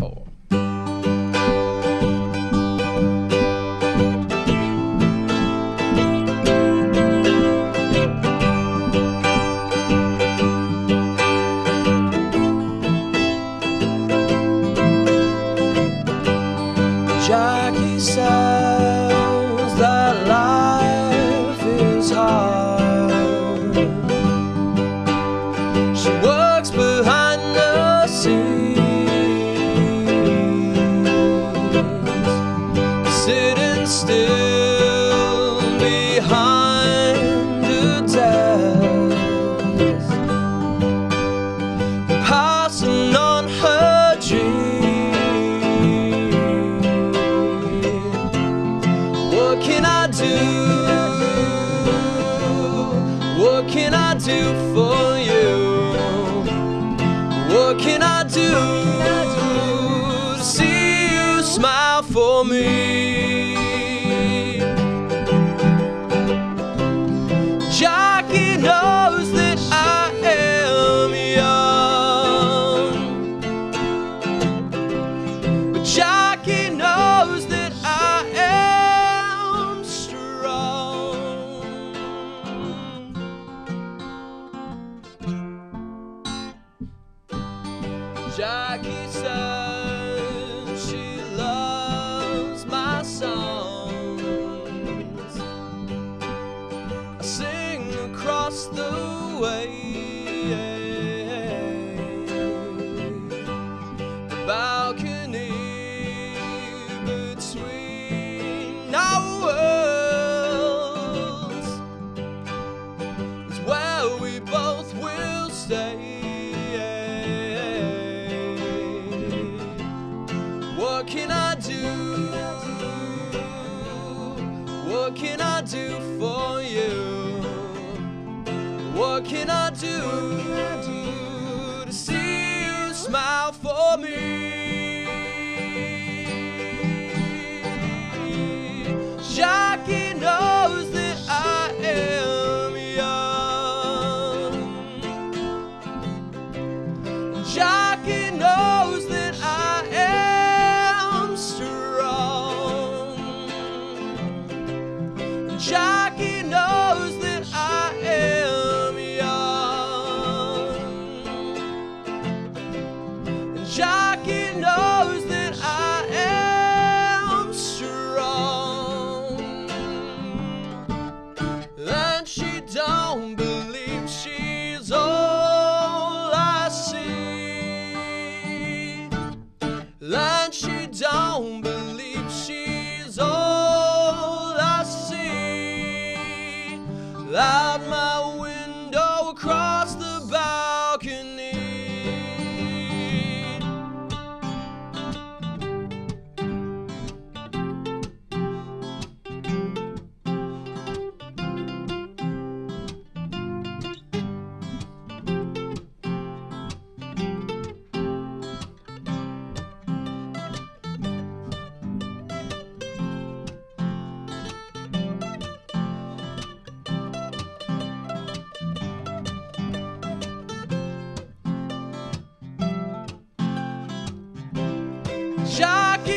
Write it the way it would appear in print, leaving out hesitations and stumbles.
4. Jackie says that life is hard. She works behind the scenes, sitting still behind the desk, passing on her dreams. What can I do? What can I do for you? What can I do to see you smile for me? Jackie knows that I am young, but Jackie knows that I am strong. Jackie says she loves my songs. I sing across the way, the balcony between our worlds is where we both will stay. What can I do? What can I do for you? What can I do to see you smile for me? Jackie knows that I am young. Jackie knows that I am strong. Jackie knows that I am young. Jackie knows that I am strong. And she don't believe she's all I see. And she don't believe she's all I see. Out my window across the balcony, Jackie